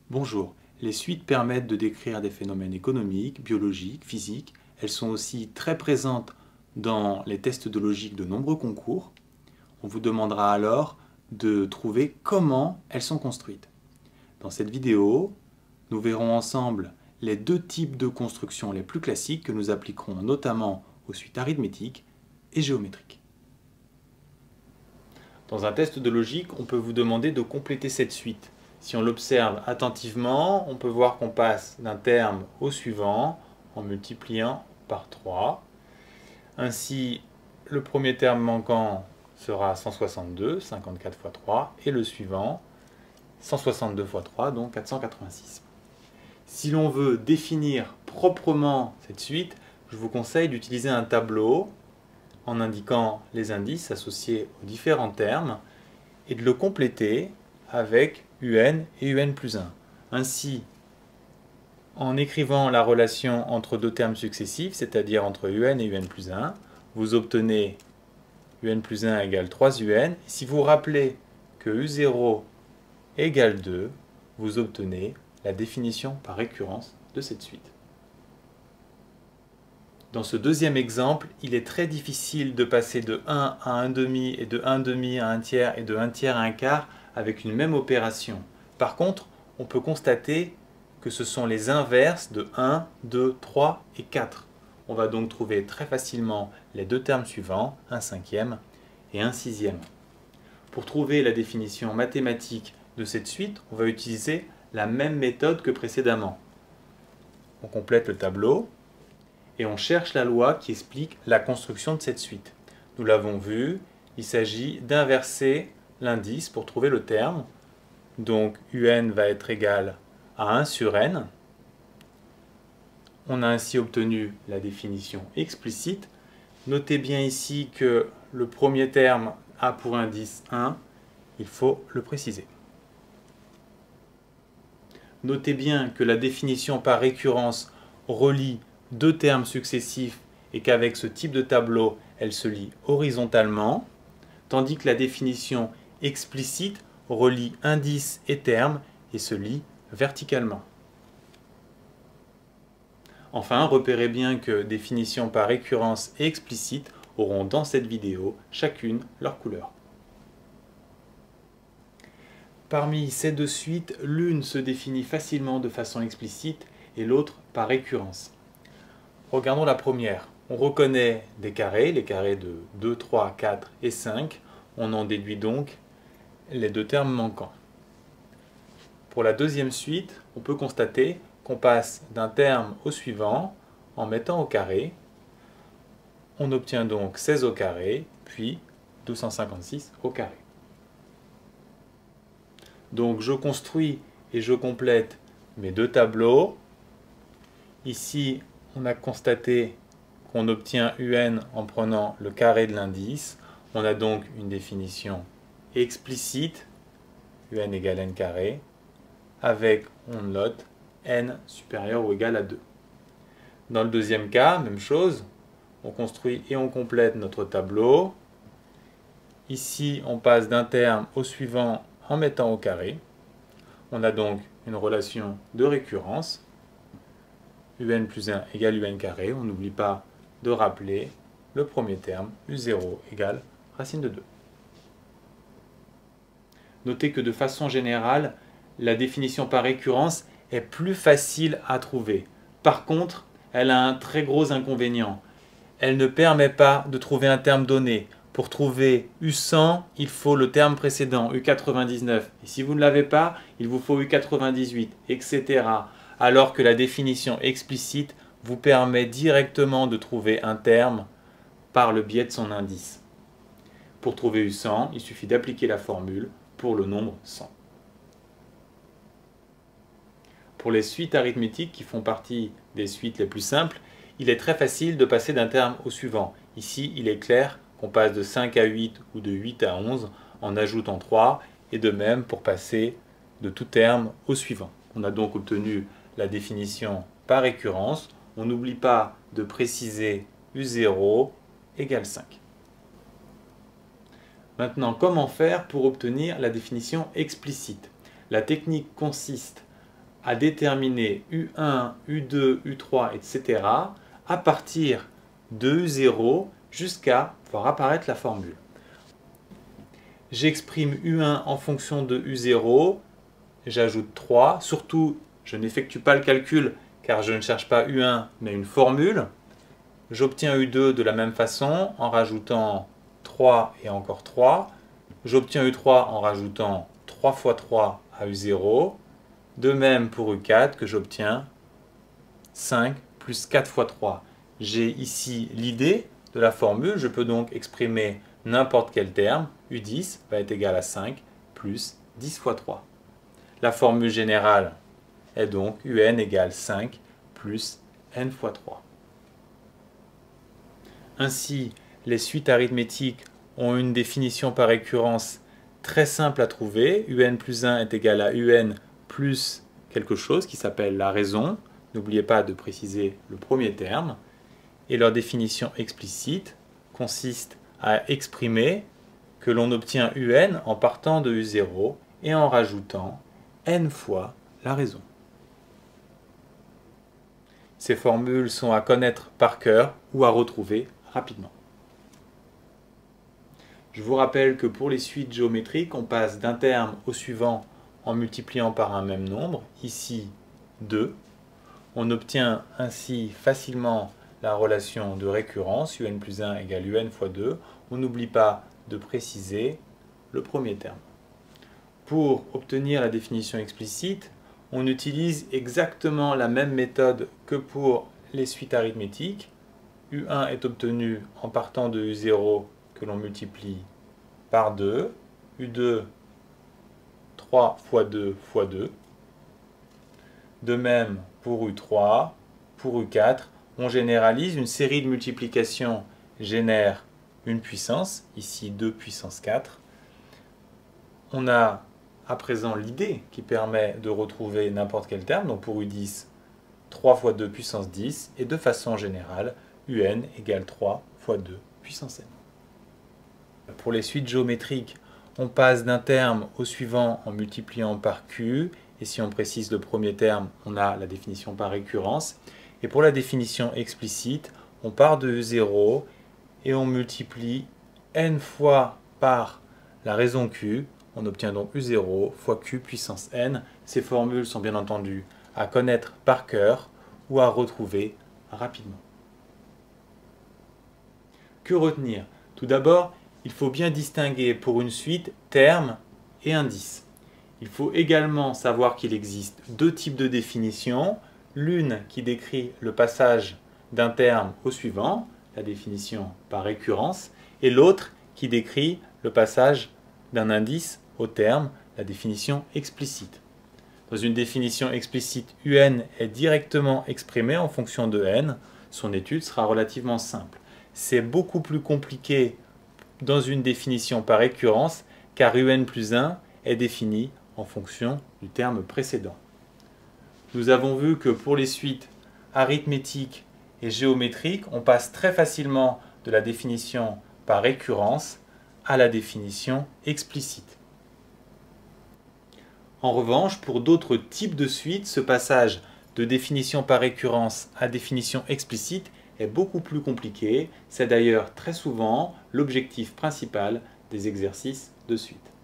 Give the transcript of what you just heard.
Bonjour, les suites permettent de décrire des phénomènes économiques, biologiques, physiques. Elles sont aussi très présentes dans les tests de logique de nombreux concours. On vous demandera alors de trouver comment elles sont construites. Dans cette vidéo, nous verrons ensemble les deux types de constructions les plus classiques que nous appliquerons notamment aux suites arithmétiques et géométriques. Dans un test de logique, on peut vous demander de compléter cette suite. Si on l'observe attentivement, on peut voir qu'on passe d'un terme au suivant en multipliant par 3. Ainsi, le premier terme manquant sera 162, 54 fois 3, et le suivant, 162 fois 3, donc 486. Si l'on veut définir proprement cette suite, je vous conseille d'utiliser un tableau en indiquant les indices associés aux différents termes et de le compléter avec UN et UN plus 1. Ainsi, en écrivant la relation entre deux termes successifs, c'est-à-dire entre UN et UN plus 1, vous obtenez UN plus 1 égale 3 UN. Si vous rappelez que U0 égale 2, vous obtenez la définition par récurrence de cette suite. Dans ce deuxième exemple, il est très difficile de passer de 1 à 1 demi et de 1 demi à 1 tiers et de 1 tiers à 1 quart avec une même opération. Par contre, on peut constater que ce sont les inverses de 1, 2, 3 et 4. On va donc trouver très facilement les deux termes suivants, 1 cinquième et 1 sixième. Pour trouver la définition mathématique de cette suite, on va utiliser la même méthode que précédemment. On complète le tableau et on cherche la loi qui explique la construction de cette suite. Nous l'avons vu, il s'agit d'inverser l'indice pour trouver le terme. Donc UN va être égal à 1 sur N. On a ainsi obtenu la définition explicite. Notez bien ici que le premier terme a pour indice 1. Il faut le préciser. Notez bien que la définition par récurrence relie deux termes successifs et qu'avec ce type de tableau, elle se lie horizontalement, tandis que la définition explicite relie indice et terme et se lie verticalement. Enfin, repérez bien que définition par récurrence et explicite auront dans cette vidéo chacune leur couleur. Parmi ces deux suites, l'une se définit facilement de façon explicite et l'autre par récurrence. Regardons la première. On reconnaît des carrés, les carrés de 2, 3, 4 et 5. On en déduit donc les deux termes manquants. Pour la deuxième suite, on peut constater qu'on passe d'un terme au suivant en mettant au carré. On obtient donc 16 au carré, puis 256 au carré. Donc je construis et je complète mes deux tableaux. Ici, on a constaté qu'on obtient UN en prenant le carré de l'indice. On a donc une définition explicite, UN égale N carré, avec, on note, N supérieur ou égal à 2. Dans le deuxième cas, même chose, on construit et on complète notre tableau. Ici, on passe d'un terme au suivant en mettant au carré. On a donc une relation de récurrence. UN plus 1 égale UN carré. On n'oublie pas de rappeler le premier terme, U0 égale racine de 2. Notez que de façon générale, la définition par récurrence est plus facile à trouver. Par contre, elle a un très gros inconvénient. Elle ne permet pas de trouver un terme donné. Pour trouver U100, il faut le terme précédent, U99. Et si vous ne l'avez pas, il vous faut U98, etc. Alors que la définition explicite vous permet directement de trouver un terme par le biais de son indice. Pour trouver U100, il suffit d'appliquer la formule pour le nombre 100. Pour les suites arithmétiques qui font partie des suites les plus simples, il est très facile de passer d'un terme au suivant. Ici, il est clair qu'on passe de 5 à 8 ou de 8 à 11 en ajoutant 3, et de même pour passer de tout terme au suivant. On a donc obtenu la définition par récurrence. On n'oublie pas de préciser U0 égale 5. Maintenant, comment faire pour obtenir la définition explicite? La technique consiste à déterminer U1, U2, U3, etc. à partir de U0 jusqu'à voir apparaître la formule. J'exprime U1 en fonction de U0, j'ajoute 3, surtout je n'effectue pas le calcul car je ne cherche pas U1 mais une formule. J'obtiens U2 de la même façon en rajoutant 3 et encore 3. J'obtiens U3 en rajoutant 3 fois 3 à U0. De même pour U4 que j'obtiens 5 plus 4 fois 3. J'ai ici l'idée de la formule, je peux donc exprimer n'importe quel terme. U10 va être égal à 5 plus 10 fois 3. La formule générale est donc UN égale 5 plus n fois 3. Ainsi, les suites arithmétiques ont une définition par récurrence très simple à trouver. UN plus 1 est égal à UN plus quelque chose qui s'appelle la raison. N'oubliez pas de préciser le premier terme. Et leur définition explicite consiste à exprimer que l'on obtient UN en partant de U0 et en rajoutant n fois la raison. Ces formules sont à connaître par cœur ou à retrouver rapidement. Je vous rappelle que pour les suites géométriques, on passe d'un terme au suivant en multipliant par un même nombre, ici 2. On obtient ainsi facilement la relation de récurrence, UN plus 1 égale UN fois 2. On n'oublie pas de préciser le premier terme. Pour obtenir la définition explicite, on utilise exactement la même méthode que pour les suites arithmétiques. U1 est obtenu en partant de U0 que l'on multiplie par 2. U2, 3 fois 2 fois 2. De même pour U3, pour U4, on généralise. Une série de multiplications génère une puissance, ici 2 puissance 4. On a à présent l'idée qui permet de retrouver n'importe quel terme. Donc pour U10, 3 fois 2 puissance 10. Et de façon générale, UN égale 3 fois 2 puissance n. Pour les suites géométriques, on passe d'un terme au suivant en multipliant par Q. Et si on précise le premier terme, on a la définition par récurrence. Et pour la définition explicite, on part de U0 et on multiplie n fois par la raison Q. On obtient donc U0 fois Q puissance n. Ces formules sont bien entendu à connaître par cœur ou à retrouver rapidement. Que retenir? Tout d'abord, il faut bien distinguer pour une suite terme et indice. Il faut également savoir qu'il existe deux types de définitions. L'une qui décrit le passage d'un terme au suivant, la définition par récurrence, et l'autre qui décrit le passage d'un indice au terme, la définition explicite. Dans une définition explicite, UN est directement exprimé en fonction de n. Son étude sera relativement simple. C'est beaucoup plus compliqué dans une définition par récurrence, car UN plus 1 est défini en fonction du terme précédent. Nous avons vu que pour les suites arithmétiques et géométriques, on passe très facilement de la définition par récurrence à la définition explicite. En revanche, pour d'autres types de suites, ce passage de définition par récurrence à définition explicite est beaucoup plus compliqué. C'est d'ailleurs très souvent l'objectif principal des exercices de suite.